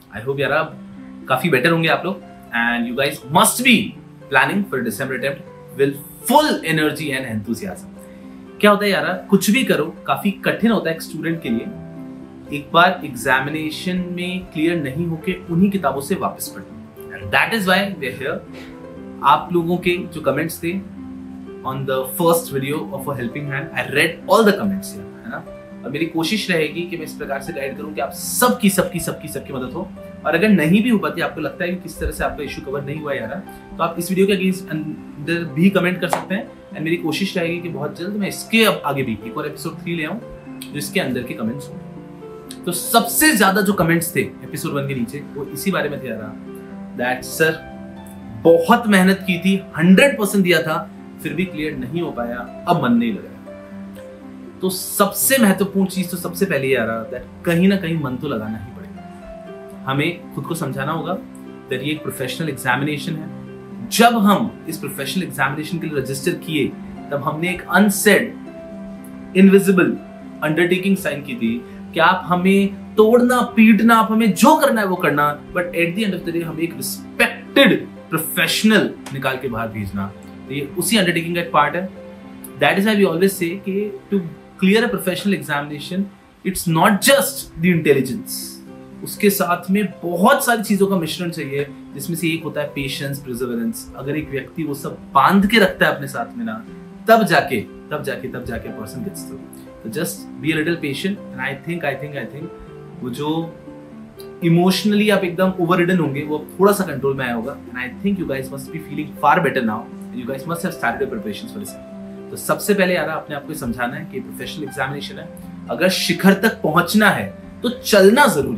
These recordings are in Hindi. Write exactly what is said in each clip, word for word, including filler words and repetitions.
आई होप यार काफी बेटर होंगे आप लोग and you guys must be planning for December attempt with full energy and enthusiasm. क्या होता है यार, कुछ भी करो काफी कठिन होता है एक स्टूडेंट के लिए एक बार एग्जामिनेशन में क्लियर नहीं होके उन्हीं किताबों से वापस पढ़ना। That is why we are here. आप लोगों के जो कमेंट्स थे on the first video of a helping hand, I read all the comments, है ना। और मेरी कोशिश रहेगी कि मैं इस प्रकार से गाइड करूं कि आप सबकी सबकी सबकी सबकी मदद हो। और अगर नहीं भी हो पाती, आपको लगता है कि किस तरह से आपका इशू कवर नहीं हुआ यार, तो आप इस वीडियो के अगेंस्ट अंदर भी कमेंट कर सकते हैं। एंड मेरी कोशिश रहेगी कि बहुत जल्द मैं इसके अब आगे भी एक और एपिसोड थ्री ले आऊं जिसके अंदर के कमेंट्स हो। तो सबसे ज्यादा जो कमेंट्स थे एपिसोड वन के नीचे वो इसी बारे में थे यार, दैट सर बहुत मेहनत की थी, हंड्रेड परसेंट दिया था, फिर भी क्लियर नहीं हो पाया, अब मन नहीं लगा। तो सबसे महत्वपूर्ण चीज तो सबसे पहले यार दैट कहीं ना कहीं मन तो लगाना ही पड़ेगा। हमें खुद को समझाना होगा दैट ये एक प्रोफेशनल एग्जामिनेशन है। जब हम इस प्रोफेशनल एग्जामिनेशन के लिए रजिस्टर किए तब हमने एक अनसेड इनविजिबल अंडरटेकिंग साइन की थी कि आप हमें तोड़ना पीटना, आप हमें जो करना है वो करना, but at the end of the day हमें एक रिस्पेक्टेड प्रोफेशनल निकाल के बाहर भेजना। तो ये उसी अंडरटेकिंग का एक पार्ट है। That is why we always say कि to clear a professional examination it's not just the intelligence, उसके साथ में बहुत सारी चीजों का मिश्रण चाहिए, जिसमें से एक होता है पेशेंस, प्रिजर्वेरेंस। अगर एक व्यक्ति वो सब बांध के रखता है अपने साथ में ना, तब जाके तब जाके तब जाके पर्सन गेट्स थ्रू। तो just be a little patient and I think I think I think वो जो इमोशनली आप एकदम ओवररिडन होंगे वो थोड़ा सा कंट्रोल में आया होगा। And I think you guys must be feeling far better now, you guys must have started preparations for this. तो सबसे पहले यार अपने आप को समझाना है कि प्रोफेशनल एग्जामिनेशन है, अगर शिखर तक पहुंचना है तो चलना जरूरी।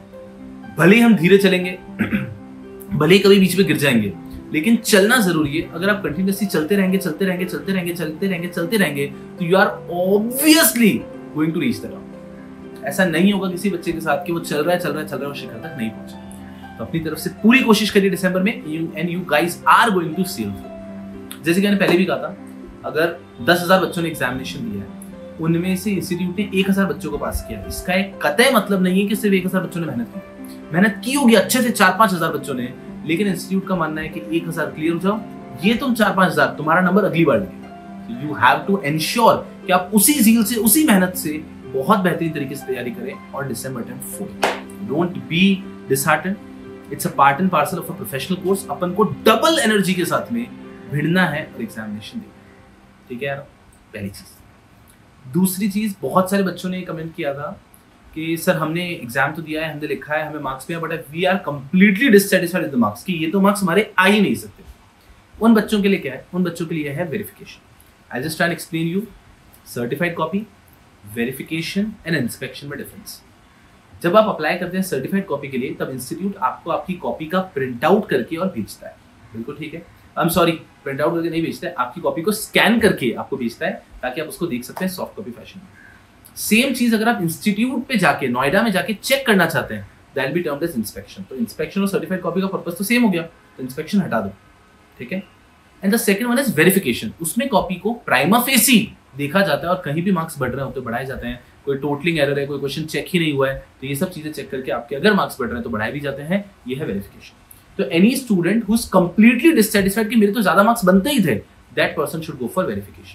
भले ही हम धीरे चलेंगे, भले ही कभी बीच में गिर जाएंगे, लेकिन चलना जरूरी है। अगर आप कंटिन्यूअसली चलते रहेंगे चलते रहेंगे चलते रहेंगे चलते रहेंगे चलते रहेंगे तो you are obviously going to reach the top. ऐसा नहीं होगा किसी बच्चे के साथ कि वो चल रहा है चल रहा है चल रहा है और शिखर तक नहीं पहुंचा। तो अपनी तरफ से पूरी कोशिश करिए दिसंबर में, and you guys are going to sail through. जैसे कि मैंने पहले भी कहा था, अगर दस हजार बच्चों ने एग्जामिनेशन दिया है, उनमें से इंस्टीट्यूट ने एक हजार बच्चों को पास किया। इसका एक कतई मतलब नहीं है कि सिर्फ एक हजार बच्चों ने मेहनत की। मेहनत की होगी अच्छे से चार पांच हजार बच्चों ने, लेकिन इंस्टीट्यूट का मानना है कि एक हजार क्लियर हो जाओ, ये तुम चार पांच हजार तुम्हारा नंबर अगली बार लगेगा। यू हैव टू एंश्योर कि आप उसी जील से उसी मेहनत से बहुत बेहतरीन तरीके से तैयारी करें और December attempt four. Don't be disheartened, it's a part and parcel of a professional course. अपन को डबल एनर्जी के साथ में भिड़ना है और एग्जामिनेशन देना, ठीक है यार, पहली चीज। दूसरी चीज, बहुत सारे बच्चों ने कमेंट किया था कि सर हमने एग्जाम तो दिया है, हमने लिखा है, हमें मार्क्स भी आए, but we are completely dissatisfied with the marks, कि ये तो मार्क्स हमारे आ ही नहीं सकते। उन बच्चों के लिए क्या है? उन बच्चों के लिए है verification. I just try to explain you certified copy, verification and inspection में डिफरेंस। जब आप अप्लाई करते हैं सर्टिफाइड कॉपी के लिए, तब इंस्टीट्यूट आपको आपकी कॉपी का प्रिंट आउट करके और भेजता है, बिल्कुल ठीक है। I am sorry, print out करके नहीं भेजता है, आपकी कॉपी को स्कैन करके आपको भेजता है ताकि आप उसको देख सकते हैं सॉफ्ट कॉपी फैशन में। सेम चीज अगर आप इंस्टीट्यूट पे जाके, नोएडा में जाके चेक करना चाहते हैं, that will be termed as inspection. तो इंस्पेक्शन और सर्टिफाइड कॉपी का पर्पस तो सेम हो गया, तो इंस्पेक्शन हटा दो, ठीक है। And the second one is verification. उसमें कॉपी को प्राइमा फेसी देखा जाता है और कहीं भी मार्क्स बढ़ रहे होते बढ़ाए जाते हैं। कोई टोटलिंग एरर है, कोई क्वेश्चन चेक ही नहीं हुआ है, तो ये सब चीजें चेक करके आपके अगर मार्क्स बढ़ रहे हैं तो बढ़ाए भी जाते हैं। ये है वेरिफिकेशन। तो any student who is completely dissatisfied कि मेरे तो ज्यादा मार्क्स बनते ही थे, that person should go for verification.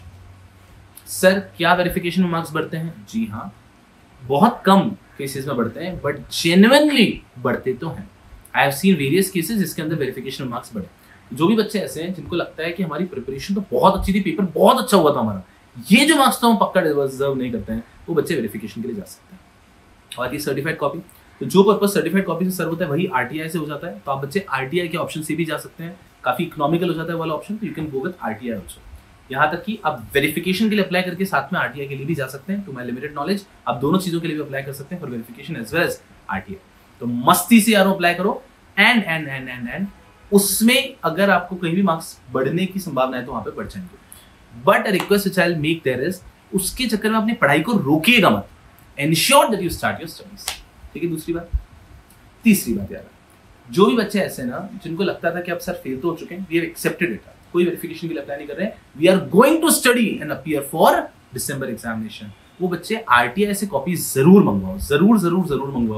Sir क्या वेरिफिकेशन में मार्क्स बढ़ते हैं? जी हाँ, बहुत कम केसेस में बढ़ते हैं, बट जेन्युइनली बढ़ते तो हैं। I have seen various cases जिसके अंदर वेरिफिकेशन में मार्क्स बढ़े। जो भी बच्चे ऐसे हैं जिनको लगता है कि हमारी प्रिपरेशन तो बहुत अच्छी थी, पेपर बहुत अच्छा हुआ था हमारा, ये जो मार्क्स तो हम पक्का डिजर्व नहीं करते हैं, वो बच्चे वेरिफिकेशन के लिए जा सकते हैं। और ये सर्टिफाइड कॉपी, तो जो पर्पस सर्टिफाइड कॉपी से सर्व होता है वही आरटीआई से हो जाता है। तो आप बच्चे आरटीआई के ऑप्शन से भी जा सकते हैं, काफी इकोनॉमिकल हो जाता है वाला ऑप्शन, तो you can go with RTI also. यहाँ तक कि आप वेरिफिकेशन के लिए अप्लाई करके साथ में आरटीआई के लिए भी जा सकते हैं। टू माय लिमिटेड नॉलेज आप दोनों चीजों के लिए भी अप्लाई कर सकते हैं, for verification as well as RTI. तो मस्ती से यारों अप्लाई करो, and and and and and उसमें अगर आपको कहीं भी मार्क्स बढ़ने की संभावना है तो वहां पे बढ़ जाएंगे। But a request which I will make there is, उसके चक्कर में अपनी पढ़ाई को रोकिएगा मत। Ensure that you start your studies, ठीक है। दूसरी बात। तीसरी बात यार, जो भी बच्चे ऐसे ना जिनको लगता था कि आप सर फेल तो हो चुके हैं, वी हैव एक्सेप्टेड इट, कोई वेरिफिकेशन के लिए अप्लाई नहीं कर रहे हैं, we are going to study and appear for December examination, वो बच्चे आरटीआई से कॉपी जरूर मंगवाओ, जरूर जरूर जरूर मंगवाओ।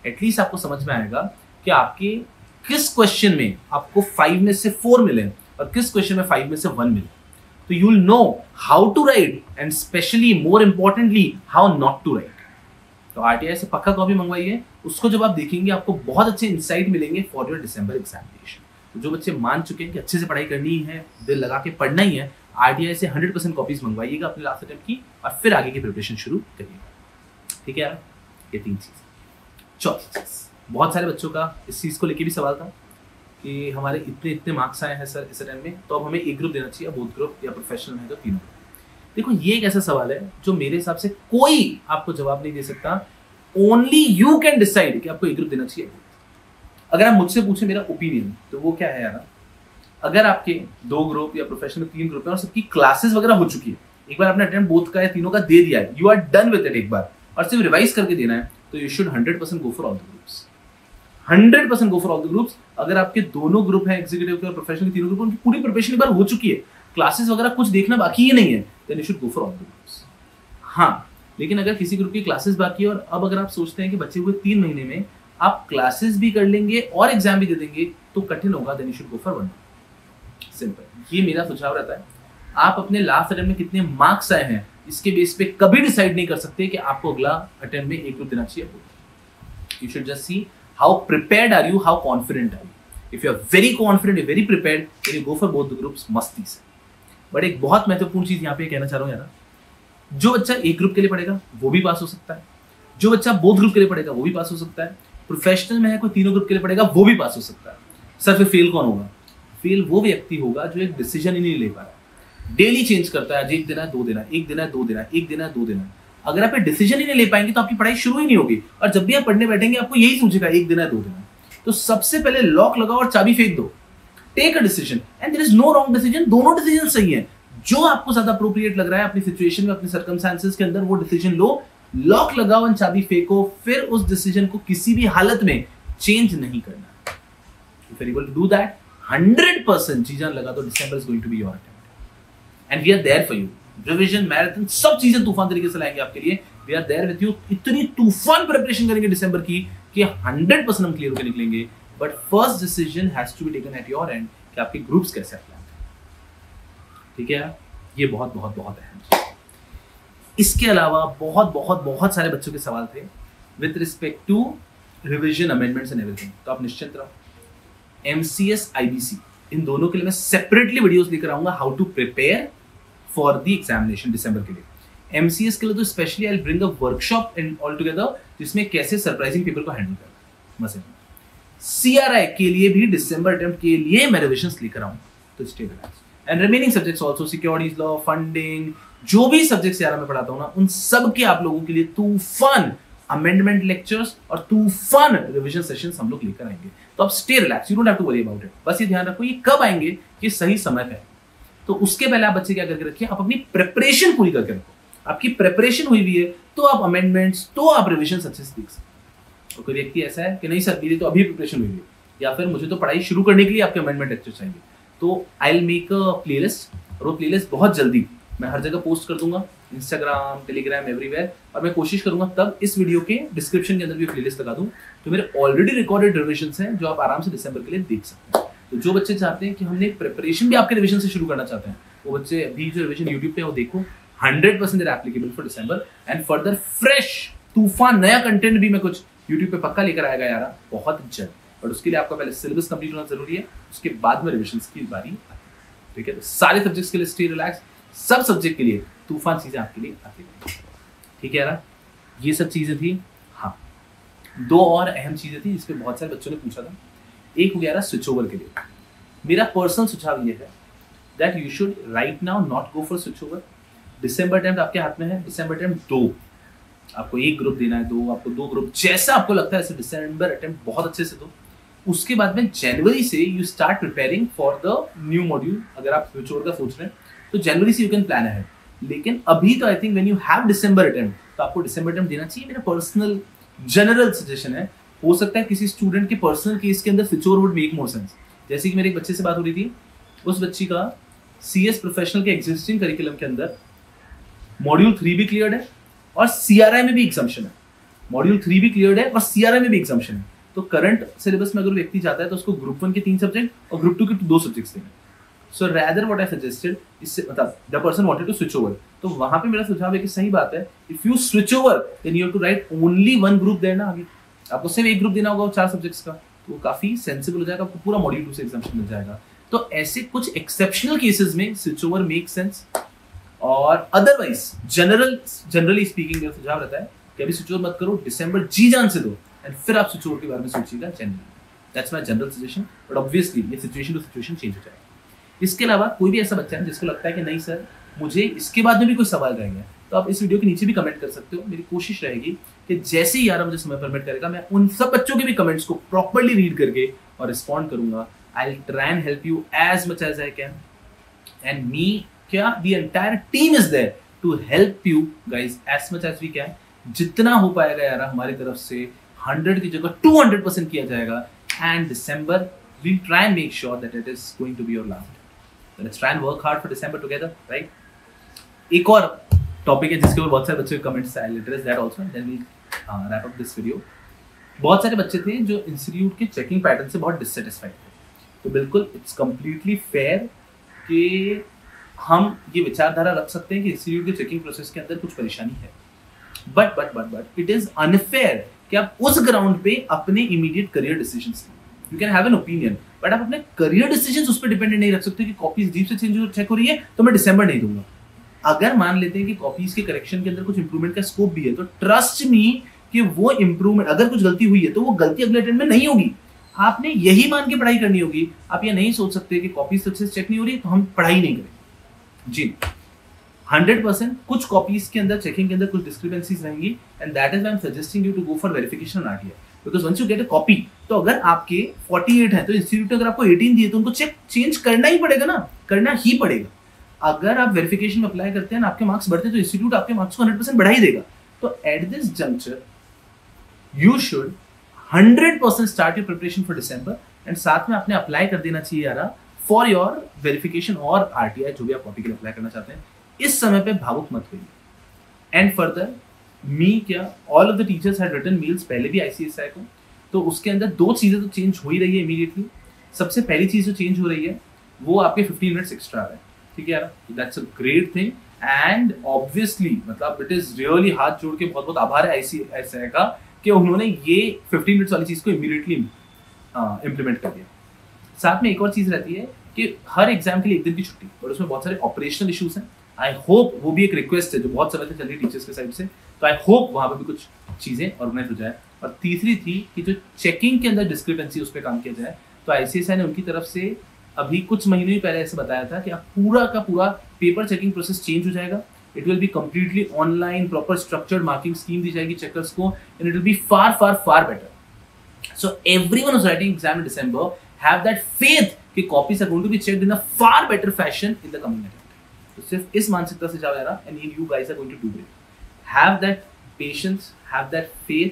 एटलीस्ट आपको समझ में आएगा कि आपके किस क्वेश्चन में आपको फाइव में से फोर मिले और किस क्वेश्चन में फाइव में से वन मिले। तो you will know how to write and specially more importantly how not to write. तो आरटीआई से पक्का कॉपी मंगवाइए, उसको जब आप देखेंगे आपको बहुत अच्छे इंसाइट मिलेंगे फॉर योर डिसंबर एग्जामिनेशन। तो जो बच्चे मान चुके हैं कि अच्छे से पढ़ाई करनी है, दिल लगा के पढ़ना ही है, आरटीआई से हंड्रेड परसेंट कॉपीज मंगवाइएगा अपने लास्ट अटेम्प्ट की और फिर आगे की प्रिपरेशन शुरू करिएगा। ठीक है यार, ये तीन चीज। चौथी चीज, बहुत सारे बच्चों का इस चीज को लेके भी सवाल था कि हमारे इतने इतने मार्क्स आए हैं सर इस अटेम्प्ट में, तो अब हमें एक ग्रुप देना चाहिए, बोथ ग्रुप या प्रोफेशनल है तो तीनों। देखो ये एक ऐसा सवाल है जो मेरे हिसाब से कोई आपको जवाब नहीं दे सकता। ओनली यू कैन डिसाइड कि आपको एक ग्रुप देना चाहिए। अगर आप मुझसे पूछे मेरा ओपिनियन तो वो क्या है यार, अगर आपके दो ग्रुप या प्रोफेशनल तीन ग्रुप है और सबकी क्लासेस वगैरह हो चुकी है, एक बार आपने अटेम्प्ट बोथ का या तीनों का दे दिया है, you are done with it एक बार, और सिर्फ रिवाइज करके देना है, तो you should hundred percent go for all the groups. Hundred percent go for all the groups. अगर आपके दोनों ग्रुप है एग्जीक्यूटिव के और प्रोफेशनल तीनों ग्रुप, उनकी पूरी प्रिपरेशन एक बार हो चुकी है, क्लासेस वगैरह कुछ देखना बाकी ही नहीं है, then you should go for all the groups. हाँ, लेकिन अगर किसी ग्रुप की क्लासेस बाकी है और अब अगर आप सोचते हैं कि बचे हुए तीन महीने में आप क्लासेस भी कर लेंगे और एग्जाम भी दे देंगे तो कठिन होगा, then you should go for one. Simple, ये मेरा सुझाव रहता है। आप अपने लास्ट अटेम्प्ट में कितने मार्क्स आए हैं इसके बेस पे कभी डिसाइड नहीं कर सकते कि आपको अगला अटेम्प्ट में एक ग्रुप देना चाहिए। You should just see how prepared are you, how confident are you. If you are very confident, very prepared, then you go for both the groups मस्ती से। बट एक बहुत महत्वपूर्ण चीज यहाँ पे कहना चाह रहा हूँ यार, जो बच्चा एक ग्रुप के लिए पढ़ेगा वो भी पास हो सकता है, जो बच्चा बोथ ग्रुप के लिए पढ़ेगा वो भी पास हो सकता है, प्रोफेशनल में है कोई तीनों ग्रुप के लिए पढ़ेगा वो भी पास हो सकता है। सर फिर फेल कौन होगा? फेल वो व्यक्ति होगा जो एक डिसीजन ही नहीं ले पा रहा, डेली चेंज करता है, आज एक देना है दो देना है, एक देना है दो देना है, एक देना है दो देना है। अगर आप डिसीजन ही नहीं ले पाएंगे तो आपकी पढ़ाई शुरू ही नहीं होगी, और जब भी आप पढ़ने बैठेंगे आपको यही सोचेगा एक देना है दो देना है। तो सबसे पहले लॉक लगाओ और चाबी फेंक दो, take a decision and there is no wrong decision. दोनों डिसीजन सही है, जो आपको ज्यादा अप्रोप्रिएट लग रहा है अपनी सिचुएशन में, अपने सर्कमस्टेंसेस के अंदर, वो डिसीजन लो, लॉक लगाओ एंड चाबी फेंको। फिर उस डिसीजन को किसी भी हालत में चेंज नहीं करना। If you are able to do that, hundred percent चीजें लगा दो, December is going to be your attempt and we are there for you. Revision, marathon, सब चीजें तूफान तरीके से लाएंगे आपके लिए। We are there with you. इतनी तूफान प्रिपरेशन करेंगे दिसंबर की कि हंड्रेड परसेंट हम क्लियर होकर निकलेंगे। But first decision has to be taken at your end कि आपके ग्रुप्स कैसे अप्लाई करें। ठीक है, ये बहुत बहुत बहुत अहम। इसके अलावा बहुत बहुत बहुत सारे बच्चों के सवाल थे with respect to revision, amendments and everything. तो आप निश्चिंत रहो, एमसीएस, आईबीसी, इन दोनों के लिए मैं सेपरेटली वीडियोस लेकर आऊंगा, how to prepare for the examination दिसंबर के लिए। एमसीएस के लिए तो specially I will bring a workshop in all together, जिसमें कैसे सरप्राइजिंग पेपर को हैंडल करना है। सीआरआई के लिए भी दिसंबर अटेम्प्ट के लिए मैं रिविजन्स लेकर आऊंगा, तो stay relax. And remaining subjects also, securities law, funding, जो भी सब्जेक्ट्स यार मैं पढ़ाता हूं ना, उन सब के आप लोगों के लिए तूफान अमेंडमेंट लेक्चर्स और तूफान रिवीजन सेशंस हम लोग लेकर आएंगे। तो आप stay relax, you don't have to worry about it. बस ये ध्यान रखो ये कब आएंगे, ये सही समय पे। तो उसके पहले आप बच्चे क्या करके रखिए, आप अपनी प्रिपरेशन पूरी करके रखो। आपकी प्रिपरेशन हुई हुई है तो आप अमेंडमेंट्स, तो आप रिविजन अच्छे से देख सकते हो। तो कोई व्यक्ति ऐसा है कि नहीं सर मेरी तो अभी प्रिपरेशन हुई है, या फिर मुझे तो पढ़ाई शुरू करने के लिए आपके अमेंडमेंट लेक्चर चाहिए, तो I will make a playlist, और वो प्लेलिस्ट बहुत जल्दी मैं हर जगह पोस्ट कर दूंगा, इंस्टाग्राम, टेलीग्राम, एवरीवेयर। और मैं कोशिश करूंगा तब इस वीडियो के डिस्क्रिप्शन के अंदर भी प्लेलिस्ट लगा दूं, तो मेरे ऑलरेडी रिकॉर्डेड रिविजन्स हैं जो आप आराम से दिसंबर के लिए देख सकते हैं। तो जो बच्चे चाहते हैं कि हमने प्रिपरेशन भी आपके रिविजन से शुरू करना चाहते हैं, वो बच्चे अभी जो रिविजन यूट्यूब पे वो देखो, hundred percent applicable for December. And further fresh तूफान नया कंटेंट भी मैं कुछ यूट्यूब पे पक्का लेकर आएगा यार बहुत जल्द। बट उसके लिए आपका पहले सिलेबस कंप्लीट होना जरूरी है, उसके बाद में रिविजन्स की बारी आती है। ठीक है, तो सारे सब्जेक्ट्स के लिए स्टे रिलैक्स, सब सब्जेक्ट के लिए तूफान चीजें आपके लिए आती है। ठीक है यार, ये सब चीजें थी। हाँ, दो और अहम चीजें थी जिसपे बहुत सारे बच्चों ने पूछा था। एक हो गया रहा स्विच ओवर के लिए। मेरा पर्सनल सुझाव ये है that you should right now not go for switch over. दिसंबर अटेम्प्ट आपके हाथ में है, दिसंबर अटेम्प्ट दो, आपको एक ग्रुप देना है, दो आपको दो ग्रुप, जैसा आपको लगता है ऐसे दिसंबर अटेम्प्ट बहुत अच्छे से दो। उसके बाद में जनवरी से you start preparing for the new module. अगर आप स्विच ओवर का सोच रहे हैं तो जनवरी से यू कैन प्लान अहेड। लेकिन अभी तो I think when you have December attempt तो आपको दिसंबर अटेम्प्ट देना चाहिए। मेरा पर्सनल जनरल सजेशन है, हो सकता है किसी स्टूडेंट के पर्सनल केस के अंदर switch over would make more sense. जैसे कि मेरे एक बच्चे से बात हो रही थी, उस बच्ची का सीएस प्रोफेशनल के एग्जिस्टिंग करिकुलम के अंदर मॉड्यूल थ्री भी क्लियर है और सीआरआई में भी एग्जम्पशन है। मॉड्यूल थ्री भी क्लियर है, बस सीआरएम में भी एग्जाम्पशन है। तो करंट सिलेबस में अगर व्यक्ति जाता है तो उसको ग्रुप वन के तीन सब्जेक्ट और ग्रुप टू के दो सब्जेक्ट्स देंगे। So rather what I suggested, इससे मतलब the person wanted to switch over, तो वहां पे मेरा सुझाव है कि सही बात है, if you switch over then you have to write only one group there ना। आगे आपको सिर्फ एक ग्रुप देना होगा चार सब्जेक्ट्स का, तो वो काफी सेंसिबल हो जाएगा, आपको पूरा मॉड्यूल टू से एग्जाम्पशन मिल जाएगा। तो ऐसे कुछ एक्सेप्शनल केसेस में स्विच ओवर मेक सेंस, और अदरवाइज जनरल जनरली स्पीकिंग मेरा सुझाव रहता है कि अभी स्विच ओवर मत करो, दिसंबर जी जान से दो एंड फिर आप स्विच ओवर के बारे में सोचिएगा generally. That's my general suggestion, but obviously ये सिचुएशन टू सिचुएशन चेंज हो जाएगा। इसके अलावा कोई भी ऐसा बच्चा है जिसको लगता है कि नहीं सर मुझे इसके बाद में भी कोई सवाल रह गया, तो आप इस वीडियो के नीचे भी कमेंट कर सकते हो। मेरी कोशिश रहेगी कि जैसे ही यार मुझे समय परमिट करेगा मैं उन सब बच्चों के भी कमेंट्स को प्रॉपर्ली रीड करके और रिस्पॉन्ड करूंगा। I will try and help you as much as I can, and मी क्या the entire team is there to help you guys as much as we can. जितना हो पाएगा यार हमारी तरफ से हंड्रेड की जगह टू हंड्रेड परसेंट किया जाएगा, and December we try and make sure that it is going to be your last. Let's try and work hard for December together, right? एक और टॉपिक है जिसके ऊपर बहुत सारे बच्चों के कमेंट्स आए, let us that also and then we wrap up this video. बहुत सारे बच्चे थे जो इंस्टीट्यूट के चेकिंग पैटर्न से बहुत डिससैटिस्फाइड थे। तो बिल्कुल इट्स कंप्लीटली फेयर कि हम ये विचारधारा रख सकते हैं कि इंस्टीट्यूट के चेकिंग प्रोसेस के अंदर कुछ परेशानी है, but but but but it is unfair कि आप उस ग्राउंड पे अपने इमीडिएट करियर डिसीजंस लें। You can have an opinion, but आप अपने करियर डिसीजंस उस पर डिपेंडेंट नहीं रख सकते कि कॉपीज डीप से चेंज चेक हो रही है तो मैं दिसंबर नहीं दूंगा। अगर मान लेते हैं कि कॉपीज के करेक्शन के अंदर कुछ इंप्रूवमेंट का स्कोप भी है, तो ट्रस्ट मी कि वो इंप्रूवमेंट, अगर कुछ गलती हुई है तो वो गलती अगले अटेम्प्ट में नहीं होगी। आपने यही मान के पढ़ाई करनी होगी। आप ये नहीं सोच सकते कि कॉपीज सक्सेस चेक नहीं हो रही तो हम पढ़ाई नहीं करें। जी हंड्रेड परसेंट कुछ कॉपीज के अंदर चेकिंग के अंदर कुछ डिस्क्रिपेंसीज रहेंगी, and that is why I am suggesting you to go for verification on RTI, because once you get a copy, तो अगर आपके अड़तालीस है तो इंस्टीट्यूट ने अगर आपको अठारह दिए तो उनको चेक चेंज करना ही पड़ेगा ना, करना ही पड़ेगा। अगर आप वेरिफिकेशन में अप्लाई करते हैं ना, आपके मार्क्स बढ़ते हैं तो इंस्टीट्यूट आपके मार्क्स को हंड्रेड परसेंट बढ़ा ही देगा। तो at this juncture you should hundred percent start your preparation for December, and साथ में आपने अप्लाई कर देना चाहिए यार फॉर योर वेरिफिकेशन और आरटीआई, जो भी आप कॉपी के लिए अप्लाई करना चाहते हैं। इस समय पे भावुक मत होइए। एंड फर्दर मी क्या all of the teachers had written mails पहले भी आईसीएसआई को, तो उसके अंदर दो चीजें तो चेंज हो ही रही है इमीडिएटली। सबसे पहली चीज जो चेंज हो रही है वो आपके फिफ्टीन मिनट्स एक्स्ट्रा है, ठीक है यार, that's a great thing, and obviously मतलब इट इज रियली हाथ जोड़ के बहुत बहुत आभार है आईसीएसआई का कि उन्होंने ये फिफ्टीन मिनट्स वाली चीज को इमीडिएटली इंप्लीमेंट कर दिया। साथ में एक और चीज रहती है कि हर एग्जाम के लिए एक दिन की छुट्टी, और उसमें बहुत सारे ऑपरेशनल इश्यूज हैं। आई होप, वो भी एक रिक्वेस्ट है जो बहुत समय से चल रही टीचर्स के साइड से, तो आई होप वहां पर भी कुछ चीजें ऑर्गेनाइज हो जाए। और तीसरी थी कि जो चेकिंग के अंदर डिस्क्रिपेंसी उस पर काम किया जाए, तो आईसीएसआई ने उनकी तरफ से अभी कुछ महीने ही पहले ऐसे बताया था कि अब पूरा का पूरा पेपर चेकिंग प्रोसेस चेंज हो जाएगा। It will be completely online, proper structured marking scheme दी जाएगी चेकर्स को, and it will be far far far better. So everyone who is writing exam in December have that faith कि copies are going to be checked in a far better fashion in the coming attempt. तो सिर्फ इस मानसिकता से जाओ यार, and you guys are going to do great. Have that patience, have that faith,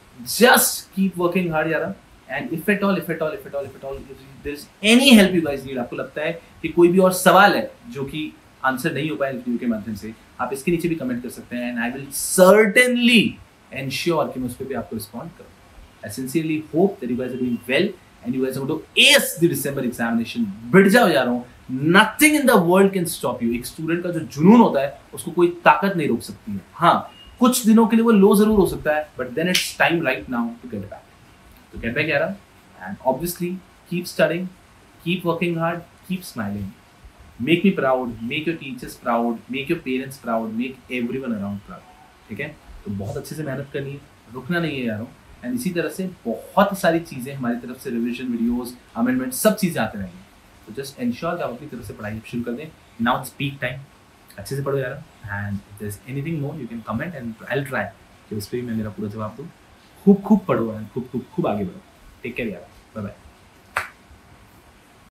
just keep working hard यारा, and if at all if at all if at all if at all if there is any help you guys need, आपको लगता है कि कोई भी और सवाल है जो कि आंसर नहीं हो पाया इस वीडियो के माध्यम से, आप इसके नीचे भी कमेंट कर सकते हैं, and I will certainly ensure कि मैं उस पर भी आपको रिस्पॉन्ड करूँ। I sincerely hope that you guys are doing well and you guys are going to ace the December examination। बढ़ जाओ जा रहा हूँ, nothing in the world can stop you। एक स्टूडेंट का जो जुनून होता है उसको कोई ताकत नहीं रोक सकती है। हाँ, कुछ दिनों के लिए वो लो जरूर हो सकता है, but then it's time right now to get back, तो गेट बैक यारा, and obviously keep studying, keep working hard, keep smiling, make me proud, make your teachers proud, make your parents proud, make everyone around proud, ठीक है। तो बहुत अच्छे से मेहनत करनी है, रुकना नहीं है यारों, एंड इसी तरह से बहुत सारी चीज़ें हमारी तरफ से, रिविजन वीडियोस, अमेंडमेंट, सब चीज़ें आते रहेंगी। तो जस्ट इंश्योर कि आप अपनी तरफ से पढ़ाई शुरू कर दें। नाउ इट्स पीक टाइम, अच्छे से पढ़ो यार, and if there is anything more you can comment and I will try कि उस पर भी मैं मेरा पूरा जवाब दूँ। खूब खूब पढ़ो एंड खूब खूब खूब आगे बढ़ो। टेक केयर यार, बाय बाय।